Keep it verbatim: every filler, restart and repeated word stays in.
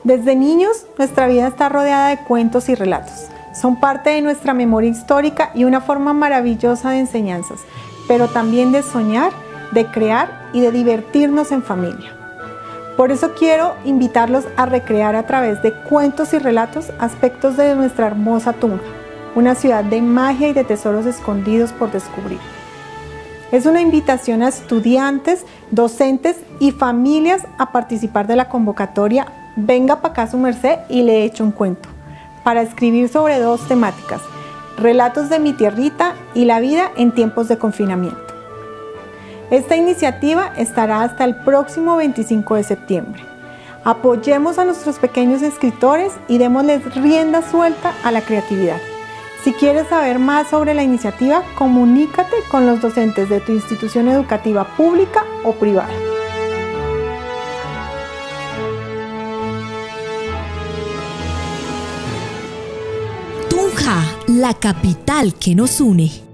Desde niños, nuestra vida está rodeada de cuentos y relatos. Son parte de nuestra memoria histórica y una forma maravillosa de enseñanzas, pero también de soñar, de crear y de divertirnos en familia. Por eso quiero invitarlos a recrear a través de cuentos y relatos aspectos de nuestra hermosa Tunja, una ciudad de magia y de tesoros escondidos por descubrir. Es una invitación a estudiantes, docentes y familias a participar de la convocatoria Venga pa' acá su merced y le echo un cuento, para escribir sobre dos temáticas: relatos de mi tierrita y la vida en tiempos de confinamiento. Esta iniciativa estará hasta el próximo veinticinco de septiembre. Apoyemos a nuestros pequeños escritores y démosles rienda suelta a la creatividad. Si quieres saber más sobre la iniciativa, comunícate con los docentes de tu institución educativa pública o privada. Tunja, la capital que nos une.